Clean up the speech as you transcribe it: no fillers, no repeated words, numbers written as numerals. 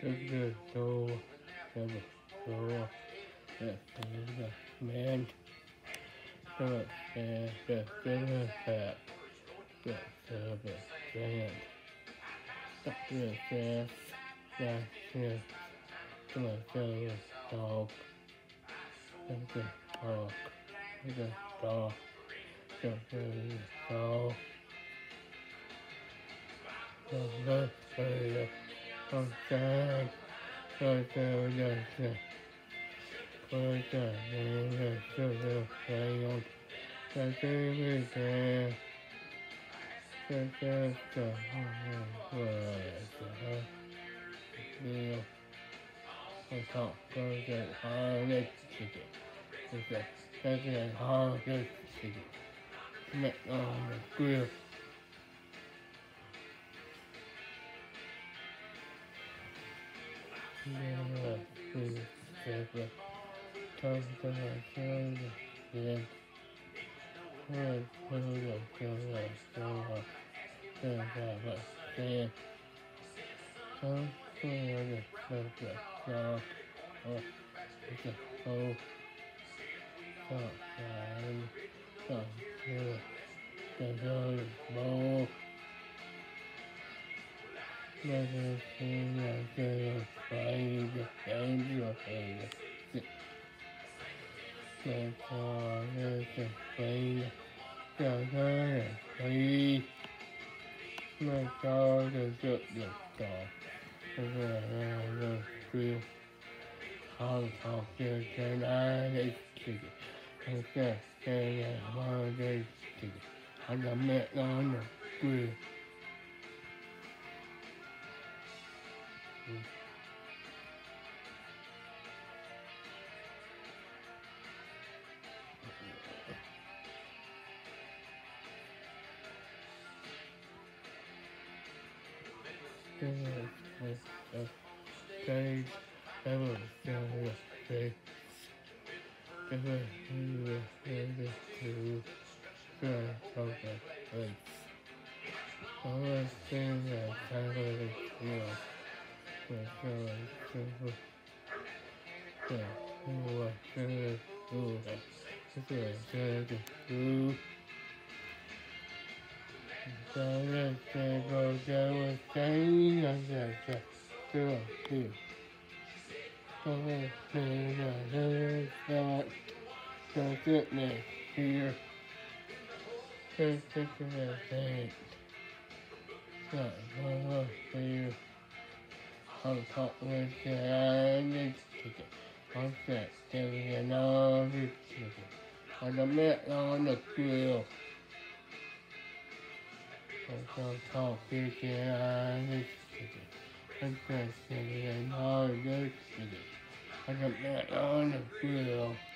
the door, the door, the man, the band, the hat, the band, the fast, the dog, the dog, the dog, the dog, the outside, the put the name to the rayon, the baby there, the meal, the top of the holiday chicken, the second holiday chicken, met on the grill. I got met on the grill. Stage ever face ever to face. All things that family feel was so who was good who was good. So let's go down with saying that girl here. So let's say that so goodness here. So goodness thanks. So here. I'll talk with the other chicken. I'll set another chicken. On the mat on the grill. I'll talk with the other chicken. I'll set another chicken. On the mat on the grill.